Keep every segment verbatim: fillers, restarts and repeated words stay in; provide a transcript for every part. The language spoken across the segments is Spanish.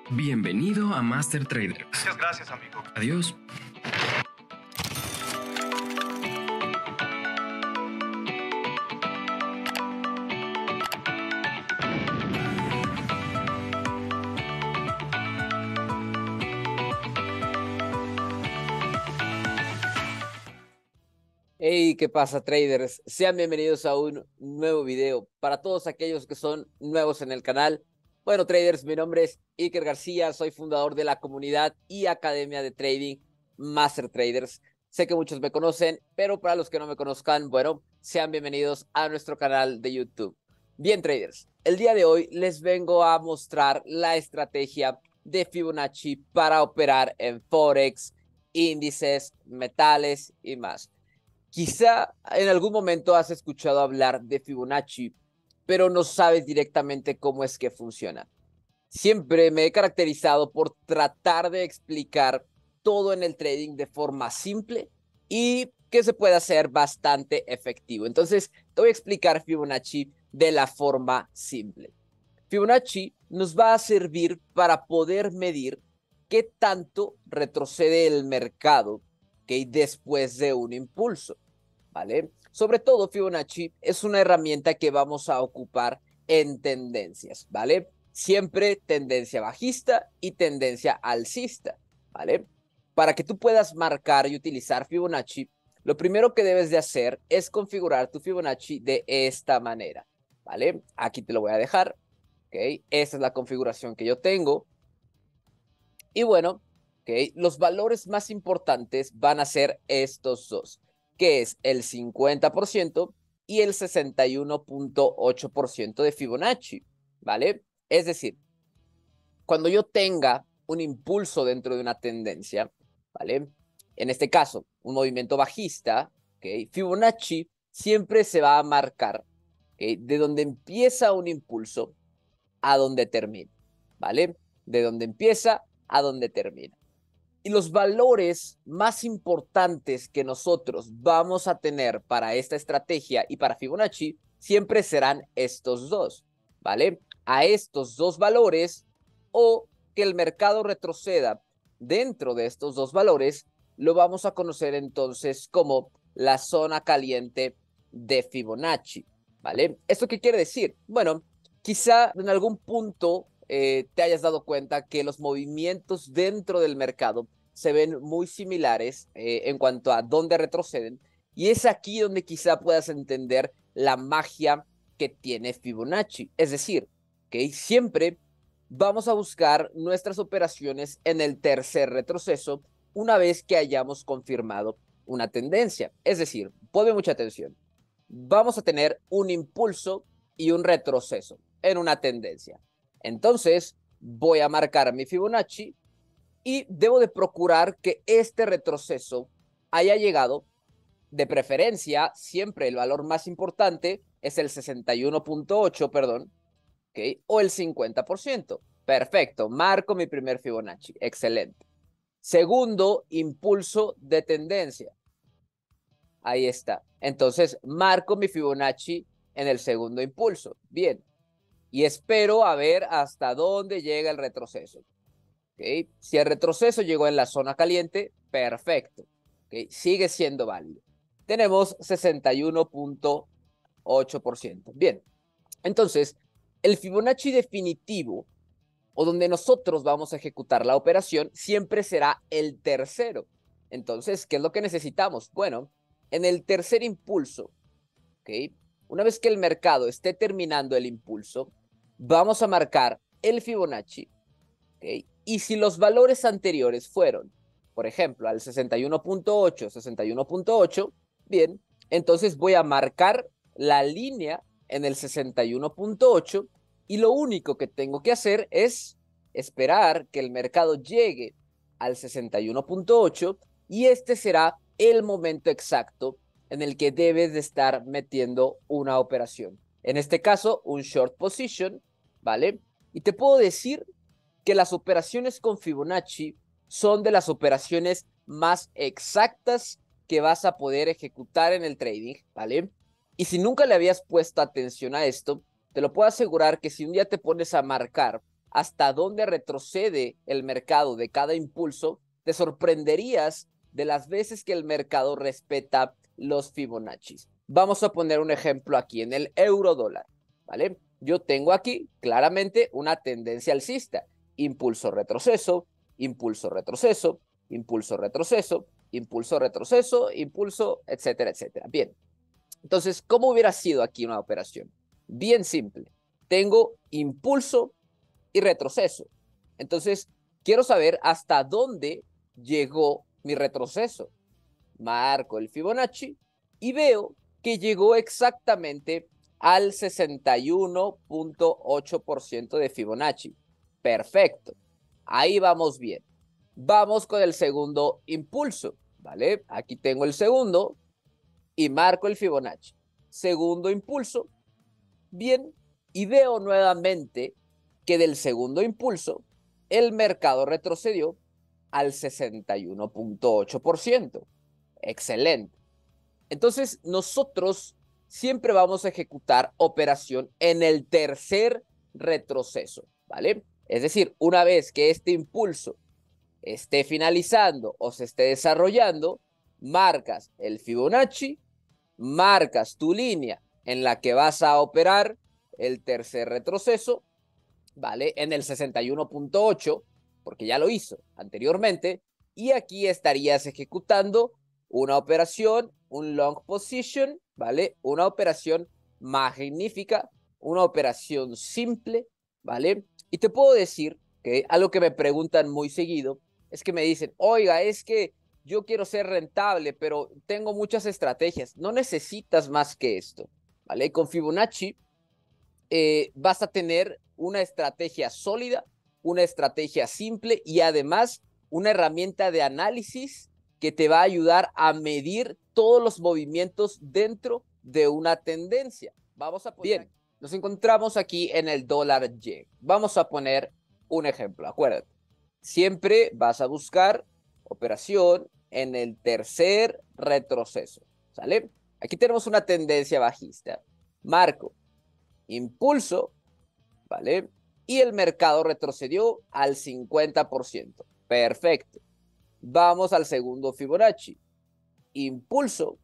Bienvenido a Master Trader. Muchas gracias, amigo. Adiós. Hey, ¿qué pasa, traders? Sean bienvenidos a un nuevo video. Para todos aquellos que son nuevos en el canal, bueno, traders, mi nombre es Iker García, soy fundador de la comunidad y academia de trading Master Traders. Sé que muchos me conocen, pero para los que no me conozcan, bueno, sean bienvenidos a nuestro canal de YouTube. Bien, traders, el día de hoy les vengo a mostrar la estrategia de Fibonacci para operar en Forex, índices, metales y más. Quizá en algún momento has escuchado hablar de Fibonacci, pero no sabes directamente cómo es que funciona. Siempre me he caracterizado por tratar de explicar todo en el trading de forma simple y que se pueda hacer bastante efectivo. Entonces, te voy a explicar Fibonacci de la forma simple. Fibonacci nos va a servir para poder medir qué tanto retrocede el mercado, ¿okay?, después de un impulso, ¿vale? Sobre todo, Fibonacci es una herramienta que vamos a ocupar en tendencias, ¿vale? Siempre tendencia bajista y tendencia alcista, ¿vale? Para que tú puedas marcar y utilizar Fibonacci, lo primero que debes de hacer es configurar tu Fibonacci de esta manera, ¿vale? Aquí te lo voy a dejar, ¿ok? Esta es la configuración que yo tengo. Y bueno, ¿ok? Los valores más importantes van a ser estos dos, que es el cincuenta por ciento y el sesenta y uno punto ocho por ciento de Fibonacci, ¿vale? Es decir, cuando yo tenga un impulso dentro de una tendencia, ¿vale? En este caso, un movimiento bajista, ¿ok? Fibonacci siempre se va a marcar, ¿ok?, de donde empieza un impulso a donde termina, ¿vale? De donde empieza a donde termina. Y los valores más importantes que nosotros vamos a tener para esta estrategia y para Fibonacci siempre serán estos dos, ¿vale? A estos dos valores, o que el mercado retroceda dentro de estos dos valores, lo vamos a conocer entonces como la zona caliente de Fibonacci, ¿vale? ¿Esto qué quiere decir? Bueno, quizá en algún punto eh, te hayas dado cuenta que los movimientos dentro del mercado se ven muy similares eh, en cuanto a dónde retroceden, y es aquí donde quizá puedas entender la magia que tiene Fibonacci. Es decir, que siempre vamos a buscar nuestras operaciones en el tercer retroceso una vez que hayamos confirmado una tendencia. Es decir, ponme mucha atención. Vamos a tener un impulso y un retroceso en una tendencia. Entonces, voy a marcar mi Fibonacci y debo de procurar que este retroceso haya llegado, de preferencia, siempre el valor más importante es el sesenta y uno punto ocho, perdón, ¿okay?, o el cincuenta por ciento. Perfecto, marco mi primer Fibonacci, excelente. Segundo impulso de tendencia. Ahí está. Entonces, marco mi Fibonacci en el segundo impulso. Bien. Y espero a ver hasta dónde llega el retroceso. ¿Okay? Si el retroceso llegó en la zona caliente, perfecto. ¿Okay? Sigue siendo válido. Tenemos sesenta y uno punto ocho por ciento. Bien. Entonces, el Fibonacci definitivo, o donde nosotros vamos a ejecutar la operación, siempre será el tercero. Entonces, ¿qué es lo que necesitamos? Bueno, en el tercer impulso, ¿okay?, una vez que el mercado esté terminando el impulso, vamos a marcar el Fibonacci, ¿okay?, y si los valores anteriores fueron, por ejemplo, al sesenta y uno punto ocho, sesenta y uno punto ocho, bien, entonces voy a marcar la línea en el sesenta y uno punto ocho, y lo único que tengo que hacer es esperar que el mercado llegue al sesenta y uno punto ocho, y este será el momento exacto en el que debes de estar metiendo una operación. En este caso, un short position, ¿vale? Y te puedo decir que las operaciones con Fibonacci son de las operaciones más exactas que vas a poder ejecutar en el trading, ¿vale? Y si nunca le habías puesto atención a esto, te lo puedo asegurar que si un día te pones a marcar hasta dónde retrocede el mercado de cada impulso, te sorprenderías de las veces que el mercado respeta los Fibonacci. Vamos a poner un ejemplo aquí en el euro dólar, ¿vale? Yo tengo aquí claramente una tendencia alcista, impulso retroceso, impulso retroceso, impulso retroceso, impulso retroceso, impulso, etcétera, etcétera. Bien, entonces, ¿cómo hubiera sido aquí una operación? Bien simple, tengo impulso y retroceso. Entonces, quiero saber hasta dónde llegó mi retroceso. Marco el Fibonacci y veo que llegó exactamente al sesenta y uno punto ocho por ciento de Fibonacci. Perfecto. Ahí vamos bien. Vamos con el segundo impulso, ¿vale? Aquí tengo el segundo y marco el Fibonacci. Segundo impulso. Bien. Y veo nuevamente que del segundo impulso el mercado retrocedió al sesenta y uno punto ocho por ciento. Excelente. Entonces, nosotros siempre vamos a ejecutar operación en el tercer retroceso, ¿vale? Es decir, una vez que este impulso esté finalizando o se esté desarrollando, marcas el Fibonacci, marcas tu línea en la que vas a operar el tercer retroceso, ¿vale? En el sesenta y uno punto ocho, porque ya lo hizo anteriormente, y aquí estarías ejecutando una operación, un long position, ¿vale? Una operación magnífica, una operación simple, ¿vale? Y te puedo decir que algo que me preguntan muy seguido es que me dicen, oiga, es que yo quiero ser rentable, pero tengo muchas estrategias. No necesitas más que esto, ¿vale? Con Fibonacci eh, vas a tener una estrategia sólida, una estrategia simple y además una herramienta de análisis que te va a ayudar a medir todos los movimientos dentro de una tendencia. Vamos a poner... Bien, nos encontramos aquí en el dólar yen. Vamos a poner un ejemplo, acuérdate. Siempre vas a buscar operación en el tercer retroceso, ¿sale? Aquí tenemos una tendencia bajista. Marco impulso, ¿vale? Y el mercado retrocedió al cincuenta por ciento. Perfecto. Vamos al segundo Fibonacci. Impulso.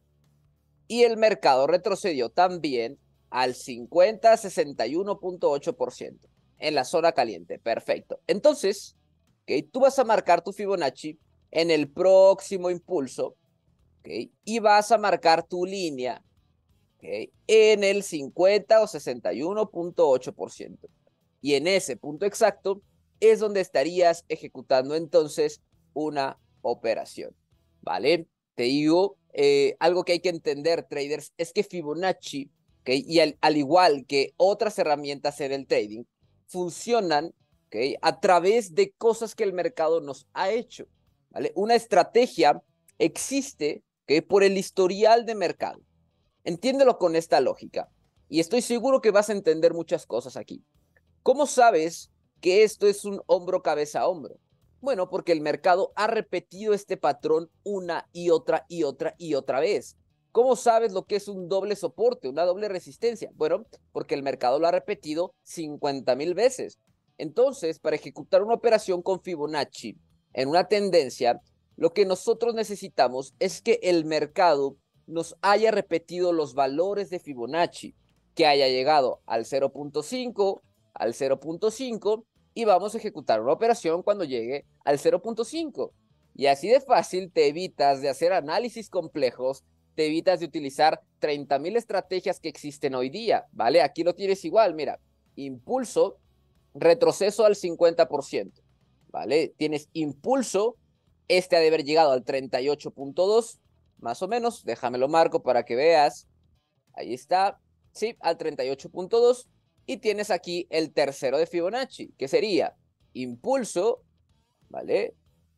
Y el mercado retrocedió también al cincuenta, sesenta y uno punto ocho por ciento en la zona caliente. Perfecto. Entonces, ¿okay? Tú vas a marcar tu Fibonacci en el próximo impulso, ¿okay? Y vas a marcar tu línea, ¿okay? En el cincuenta o sesenta y uno punto ocho por ciento. Y en ese punto exacto es donde estarías ejecutando entonces una operación, ¿vale? Te digo, eh, algo que hay que entender, traders, es que Fibonacci, ¿okay? Y al, al igual que otras herramientas en el trading, funcionan, ¿okay? A través de cosas que el mercado nos ha hecho, ¿vale? Una estrategia existe, ¿okay? Por el historial de mercado. Entiéndelo con esta lógica y estoy seguro que vas a entender muchas cosas aquí. ¿Cómo sabes que esto es un hombro cabeza a hombro? Bueno, porque el mercado ha repetido este patrón una y otra y otra y otra vez. ¿Cómo sabes lo que es un doble soporte, una doble resistencia? Bueno, porque el mercado lo ha repetido cincuenta mil veces. Entonces, para ejecutar una operación con Fibonacci en una tendencia, lo que nosotros necesitamos es que el mercado nos haya repetido los valores de Fibonacci, que haya llegado al cero punto cinco, al cero punto cinco y vamos a ejecutar una operación cuando llegue al cero punto cinco. Y así de fácil te evitas de hacer análisis complejos, te evitas de utilizar treinta mil estrategias que existen hoy día, ¿vale? Aquí lo tienes igual, mira, impulso, retroceso al cincuenta por ciento, ¿vale? Tienes impulso, este ha de haber llegado al treinta y ocho punto dos, más o menos, déjamelo marco para que veas, ahí está, sí, al treinta y ocho punto dos, y tienes aquí el tercero de Fibonacci, que sería impulso, ¿vale?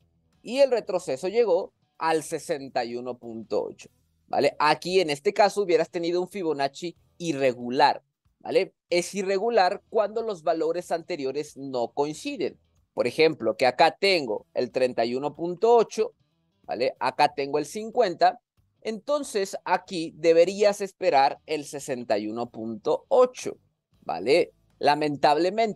Y el retroceso llegó al sesenta y uno punto ocho, ¿vale? Aquí en este caso hubieras tenido un Fibonacci irregular, ¿vale? Es irregular cuando los valores anteriores no coinciden. Por ejemplo, que acá tengo el treinta y uno punto ocho, ¿vale? Acá tengo el cincuenta, entonces aquí deberías esperar el sesenta y uno punto ocho, ¿vale? Lamentablemente,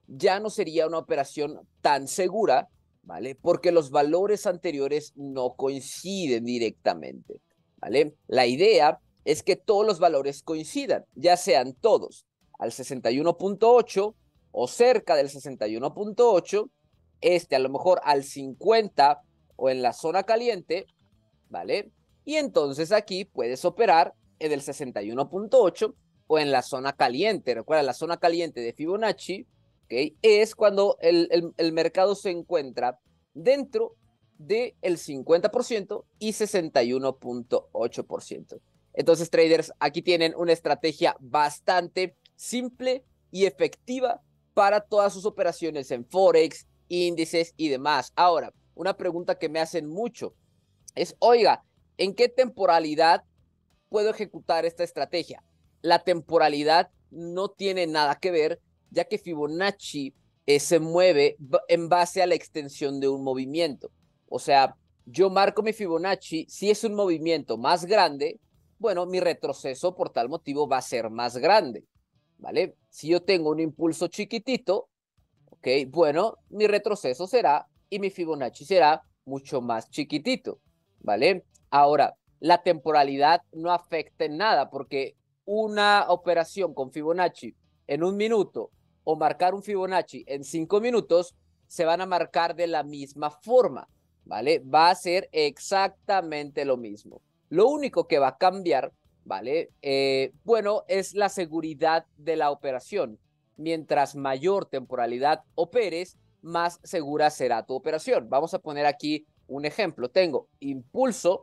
ya no sería una operación tan segura, ¿vale? Porque los valores anteriores no coinciden directamente, ¿vale? La idea es que todos los valores coincidan, ya sean todos al sesenta y uno punto ocho o cerca del sesenta y uno punto ocho, este a lo mejor al cincuenta o en la zona caliente, ¿vale? Y entonces aquí puedes operar en el sesenta y uno punto ocho o en la zona caliente. Recuerda, la zona caliente de Fibonacci, ¿okay? Es cuando el, el, el mercado se encuentra dentro del cincuenta por ciento y sesenta y uno punto ocho por ciento. Entonces, traders, aquí tienen una estrategia bastante simple y efectiva para todas sus operaciones en Forex, índices y demás. Ahora, una pregunta que me hacen mucho es, oiga, ¿en qué temporalidad puedo ejecutar esta estrategia? La temporalidad no tiene nada que ver, ya que Fibonacci eh, se mueve en base a la extensión de un movimiento. O sea, yo marco mi Fibonacci, si es un movimiento más grande, bueno, mi retroceso por tal motivo va a ser más grande, ¿vale? Si yo tengo un impulso chiquitito, ok, bueno, mi retroceso será y mi Fibonacci será mucho más chiquitito, ¿vale? Ahora, la temporalidad no afecta en nada porque una operación con Fibonacci en un minuto o marcar un Fibonacci en cinco minutos se van a marcar de la misma forma, ¿vale? Va a ser exactamente lo mismo. Lo único que va a cambiar, ¿vale? Eh, bueno, es la seguridad de la operación. Mientras mayor temporalidad operes, más segura será tu operación. Vamos a poner aquí un ejemplo. Tengo impulso,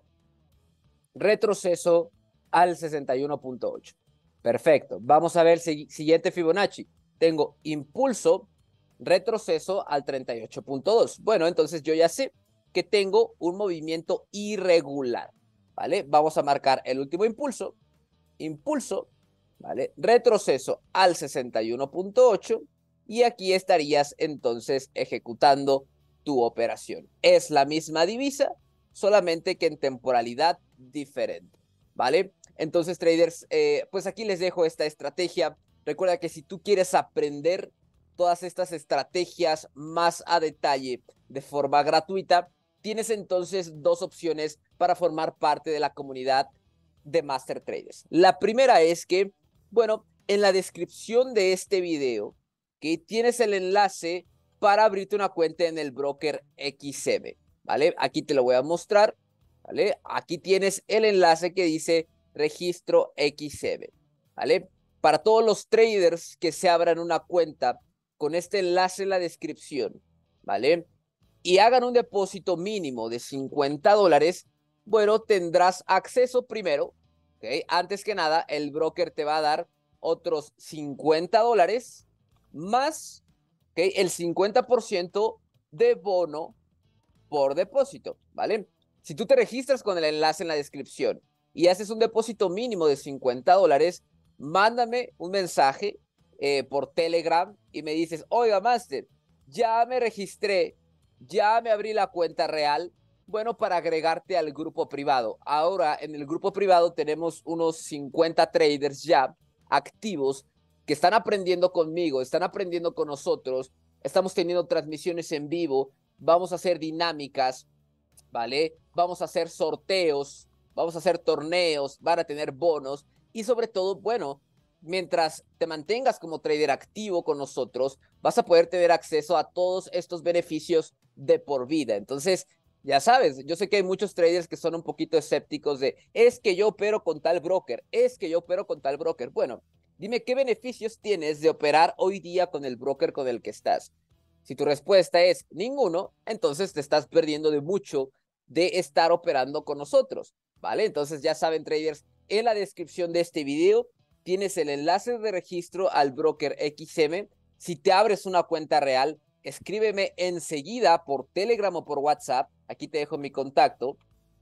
retroceso al sesenta y uno punto ocho. Perfecto. Vamos a ver el siguiente Fibonacci. Tengo impulso, retroceso al treinta y ocho punto dos. Bueno, entonces yo ya sé que tengo un movimiento irregular, ¿vale? Vamos a marcar el último impulso, impulso, ¿vale? Retroceso al sesenta y uno punto ocho y aquí estarías entonces ejecutando tu operación. Es la misma divisa, solamente que en temporalidad diferente, ¿vale? Entonces, traders, eh, pues aquí les dejo esta estrategia. Recuerda que si tú quieres aprender todas estas estrategias más a detalle de forma gratuita, tienes entonces dos opciones para formar parte de la comunidad de Master Traders. La primera es que, bueno, en la descripción de este video, que tienes el enlace para abrirte una cuenta en el broker X M, ¿vale? Aquí te lo voy a mostrar, ¿vale? Aquí tienes el enlace que dice registro X M, ¿vale? Para todos los traders que se abran una cuenta con este enlace en la descripción, ¿vale? Y hagan un depósito mínimo de cincuenta dólares, bueno, tendrás acceso primero, ¿okay? Antes que nada, el broker te va a dar otros cincuenta dólares más, ¿okay? El cincuenta por ciento de bono por depósito, ¿vale? Si tú te registras con el enlace en la descripción y haces un depósito mínimo de cincuenta dólares, mándame un mensaje eh, por Telegram y me dices, oiga, Master, ya me registré, ya me abrí la cuenta real, bueno, para agregarte al grupo privado. Ahora, en el grupo privado tenemos unos cincuenta traders ya activos que están aprendiendo conmigo, están aprendiendo con nosotros, estamos teniendo transmisiones en vivo, vamos a hacer dinámicas, ¿vale? Vamos a hacer sorteos, vamos a hacer torneos, van a tener bonos y sobre todo, bueno, mientras te mantengas como trader activo con nosotros, vas a poder tener acceso a todos estos beneficios de por vida. Entonces, ya sabes, yo sé que hay muchos traders que son un poquito escépticos de, es que yo opero con tal broker, es que yo opero con tal broker. Bueno, dime qué beneficios tienes de operar hoy día con el broker con el que estás. Si tu respuesta es ninguno, entonces te estás perdiendo de mucho de estar operando con nosotros, ¿vale? Entonces ya saben, traders, en la descripción de este video tienes el enlace de registro al broker X M. Si te abres una cuenta real, escríbeme enseguida por Telegram o por WhatsApp. Aquí te dejo mi contacto.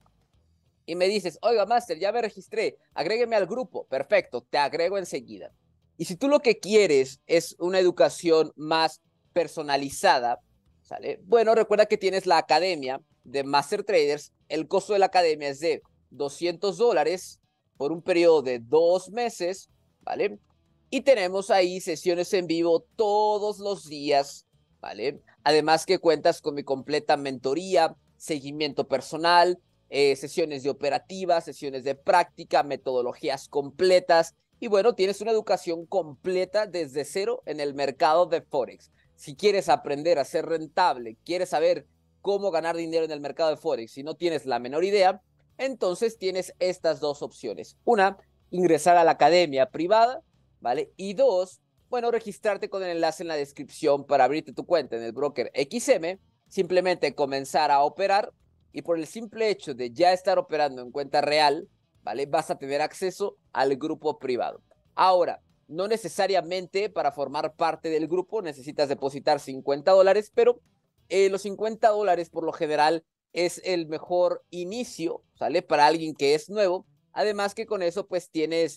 Y me dices, oiga, Master, ya me registré, agrégueme al grupo. Perfecto, te agrego enseguida. Y si tú lo que quieres es una educación más personalizada, ¿sale? Bueno, recuerda que tienes la academia de Master Traders. El costo de la academia es de doscientos dólares por un periodo de dos meses, ¿vale? Y tenemos ahí sesiones en vivo todos los días, ¿vale? Además que cuentas con mi completa mentoría, seguimiento personal, eh, sesiones de operativa, sesiones de práctica, metodologías completas. Y bueno, tienes una educación completa desde cero en el mercado de Forex. Si quieres aprender a ser rentable, quieres saber cómo ganar dinero en el mercado de Forex, si no tienes la menor idea, entonces tienes estas dos opciones. Una, ingresar a la academia privada, ¿vale? Y dos, bueno, registrarte con el enlace en la descripción para abrirte tu cuenta en el broker X M, simplemente comenzar a operar y por el simple hecho de ya estar operando en cuenta real, ¿vale? Vas a tener acceso al grupo privado. Ahora, no necesariamente para formar parte del grupo necesitas depositar cincuenta dólares, pero eh, los cincuenta dólares por lo general es el mejor inicio, ¿sale? Para alguien que es nuevo. Además que con eso pues tienes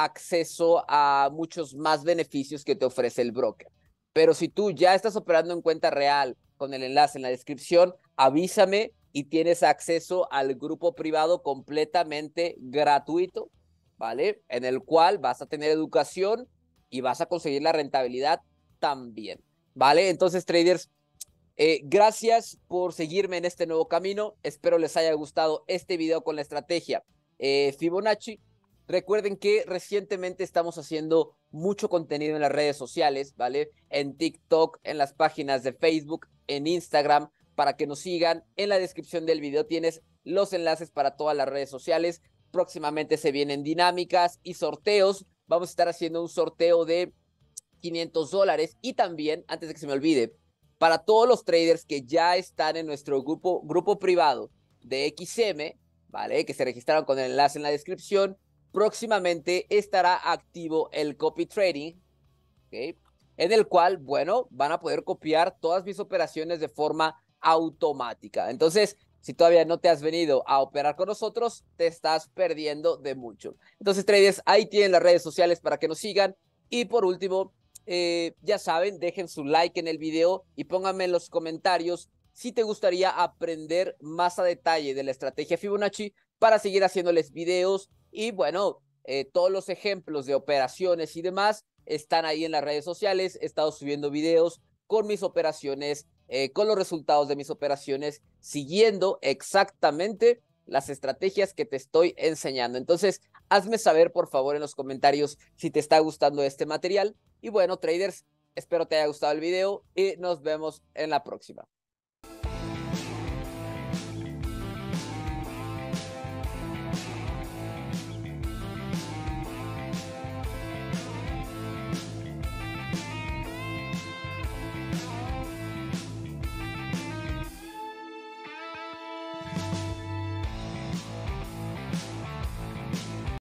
acceso a muchos más beneficios que te ofrece el broker. Pero si tú ya estás operando en cuenta real con el enlace en la descripción, avísame y tienes acceso al grupo privado completamente gratuito, ¿vale? En el cual vas a tener educación y vas a conseguir la rentabilidad también, ¿vale? Entonces, traders, eh, gracias por seguirme en este nuevo camino. Espero les haya gustado este video con la estrategia eh, Fibonacci. Recuerden que recientemente estamos haciendo mucho contenido en las redes sociales, ¿vale? En TikTok, en las páginas de Facebook, en Instagram, para que nos sigan. En la descripción del video tienes los enlaces para todas las redes sociales. Próximamente se vienen dinámicas y sorteos. Vamos a estar haciendo un sorteo de quinientos dólares y también, antes de que se me olvide, para todos los traders que ya están en nuestro grupo, grupo privado de X M, ¿vale? Que se registraron con el enlace en la descripción, próximamente estará activo el copy trading, ¿ok? En el cual, bueno, van a poder copiar todas mis operaciones de forma automática. Entonces, si todavía no te has venido a operar con nosotros, te estás perdiendo de mucho. Entonces, traders, ahí tienen las redes sociales para que nos sigan. Y por último, eh, ya saben, dejen su like en el video y pónganme en los comentarios si te gustaría aprender más a detalle de la estrategia Fibonacci para seguir haciéndoles videos. Y bueno, eh, todos los ejemplos de operaciones y demás están ahí en las redes sociales. He estado subiendo videos con mis operaciones, eh, con los resultados de mis operaciones, siguiendo exactamente las estrategias que te estoy enseñando. Entonces, hazme saber, por favor, en los comentarios si te está gustando este material. Y bueno, traders, espero te haya gustado el video y nos vemos en la próxima.